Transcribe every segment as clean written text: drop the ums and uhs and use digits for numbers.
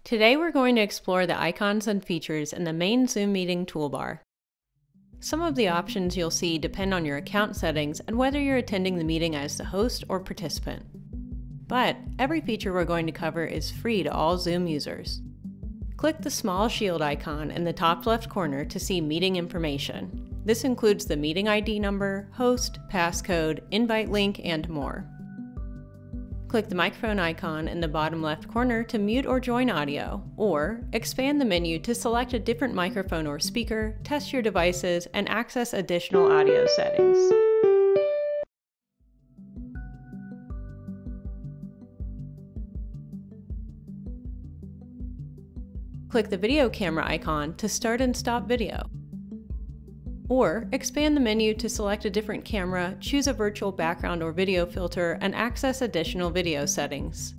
Today we're going to explore the icons and features in the main Zoom meeting toolbar. Some of the options you'll see depend on your account settings and whether you're attending the meeting as the host or participant. But every feature we're going to cover is free to all Zoom users. Click the small shield icon in the top left corner to see meeting information. This includes the meeting ID number, host, passcode, invite link, and more. Click the microphone icon in the bottom left corner to mute or join audio, or expand the menu to select a different microphone or speaker, test your devices, and access additional audio settings. Click the video camera icon to start and stop video. Or expand the menu to select a different camera, choose a virtual background or video filter, and access additional video settings.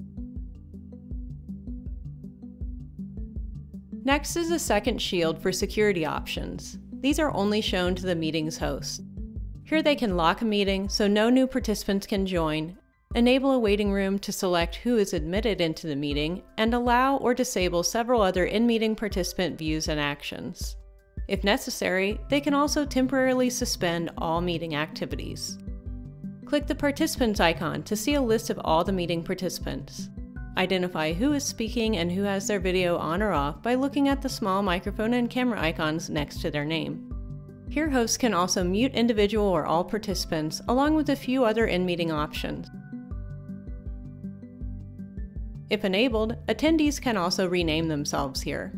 Next is a second shield for security options. These are only shown to the meeting's host. Here they can lock a meeting so no new participants can join, enable a waiting room to select who is admitted into the meeting, and allow or disable several other in-meeting participant views and actions. If necessary, they can also temporarily suspend all meeting activities. Click the Participants icon to see a list of all the meeting participants. Identify who is speaking and who has their video on or off by looking at the small microphone and camera icons next to their name. Here, hosts can also mute individual or all participants, along with a few other in-meeting options. If enabled, attendees can also rename themselves here.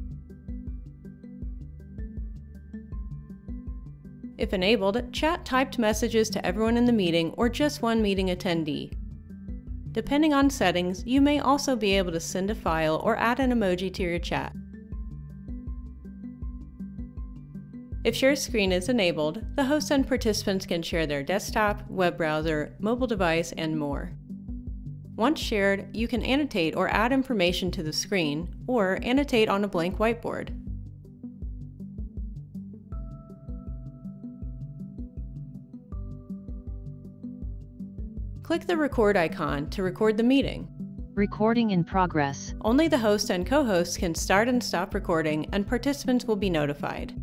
If enabled, chat typed messages to everyone in the meeting or just one meeting attendee. Depending on settings, you may also be able to send a file or add an emoji to your chat. If share screen is enabled, the host and participants can share their desktop, web browser, mobile device, and more. Once shared, you can annotate or add information to the screen, or annotate on a blank whiteboard. Click the record icon to record the meeting. Recording in progress. Only the host and co-host can start and stop recording, and participants will be notified.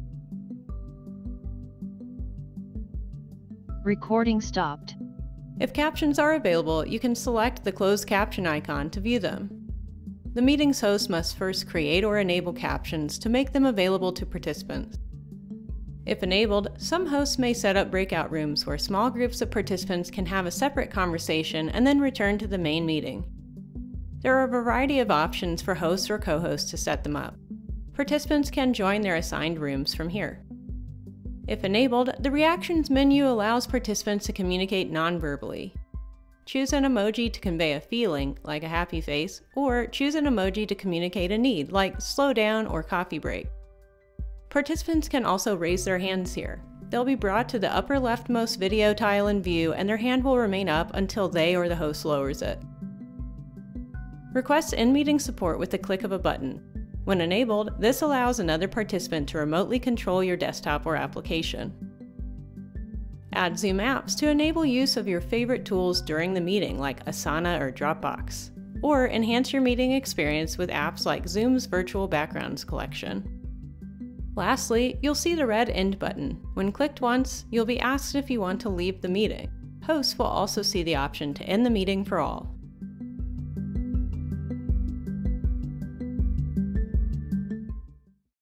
Recording stopped. If captions are available, you can select the closed caption icon to view them. The meeting's host must first create or enable captions to make them available to participants. If enabled, some hosts may set up breakout rooms where small groups of participants can have a separate conversation and then return to the main meeting. There are a variety of options for hosts or co-hosts to set them up. Participants can join their assigned rooms from here. If enabled, the reactions menu allows participants to communicate non-verbally. Choose an emoji to convey a feeling, like a happy face, or choose an emoji to communicate a need, like slow down or coffee break. Participants can also raise their hands here. They'll be brought to the upper leftmost video tile in view, and their hand will remain up until they or the host lowers it. Request in-meeting support with the click of a button. When enabled, this allows another participant to remotely control your desktop or application. Add Zoom apps to enable use of your favorite tools during the meeting, like Asana or Dropbox. Or enhance your meeting experience with apps like Zoom's Virtual Backgrounds collection. Lastly, you'll see the red End button. When clicked once, you'll be asked if you want to leave the meeting. Hosts will also see the option to end the meeting for all.